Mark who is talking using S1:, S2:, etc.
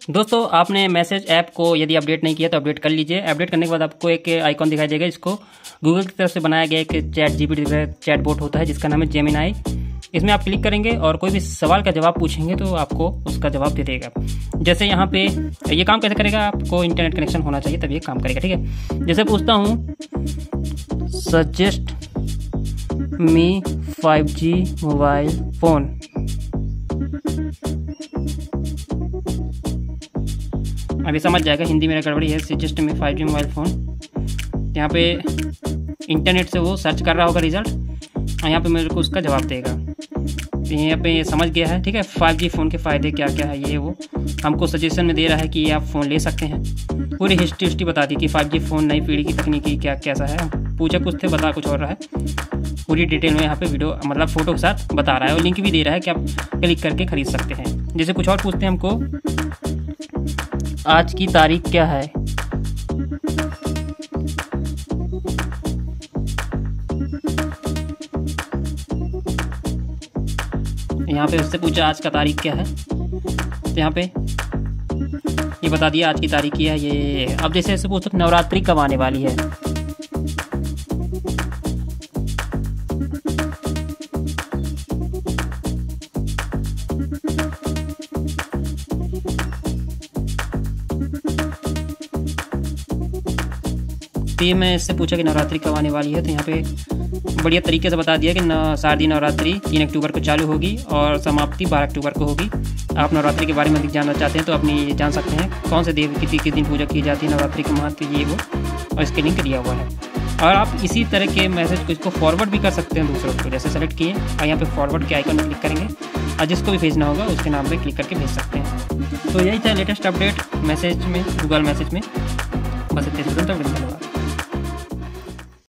S1: दोस्तों आपने message app को यदि अपडेट नहीं किया तो अपडेट कर लीजिए। अपडेट करने के बाद आपको एक आइकॉन दिखाई देगा। इसको गूगल की तरफ से बनाया गया एक चैट जीपीटी चैट बोट होता है जिसका नाम है जेमिनाई। इसमें आप क्लिक करेंगे और कोई भी सवाल का जवाब पूछेंगे तो आपको उसका जवाब दे देगा। जैसे यहाँ पे ये काम कैसे करेगा, आपको इंटरनेट कनेक्शन होना चाहिए तभी ये काम करेगा, ठीक है। जैसे पूछता हूँ suggest me 5G mobile phone, अभी समझ जाएगा हिंदी मेरा गड़बड़ी है। Suggest me 5G mobile phone, यहाँ पे इंटरनेट से वो सर्च कर रहा होगा रिजल्ट और यहाँ पे मेरे को उसका जवाब देगा। तो यहाँ पे ये समझ गया है, ठीक है। 5G फ़ोन के फ़ायदे क्या क्या है, ये वो हमको सजेशन में दे रहा है कि ये आप फ़ोन ले सकते हैं। पूरी हिस्ट्री बता दी कि 5G फ़ोन नई पीढ़ी की तकनीकी क्या कैसा है। पूछा कुछ थे, बता कुछ और रहा है। पूरी डिटेल में यहाँ पे वीडियो मतलब फ़ोटो के साथ बता रहा है और लिंक भी दे रहा है कि आप क्लिक करके ख़रीद सकते हैं। जैसे कुछ और पूछते हैं हमको, आज की तारीख क्या है, यहाँ पे उससे पूछा आज का तारीख क्या है तो यहाँ पे ये बता दिया आज की तारीख क्या है ये। अब जैसे ऐसे पूछो नवरात्रि कब आने वाली है, तो ये मैं इससे पूछा कि नवरात्रि कब आने वाली है तो यहाँ पे बढ़िया तरीके से बता दिया कि शारदीय नवरात्रि 3 अक्टूबर को चालू होगी और समाप्ति 12 अक्टूबर को होगी। आप नवरात्रि के बारे में अधिक जानना चाहते हैं तो अपनी जान सकते हैं कौन से देवी किस दिन पूजा की जाती है, नवरात्रि के महत्व ये वो, और इसके लिंक दिया हुआ है। और आप इसी तरह के मैसेज को इसको फॉरवर्ड भी कर सकते हैं दूसरों को। जैसे सेलेक्ट किए और यहाँ पे फॉरवर्ड के आइकन में क्लिक करेंगे और जिसको भी भेजना होगा उसके नाम पर क्लिक करके भेज सकते हैं। तो यही था लेटेस्ट अपडेट मैसेज में, गूगल मैसेज में। बस इतने धन्यवाद।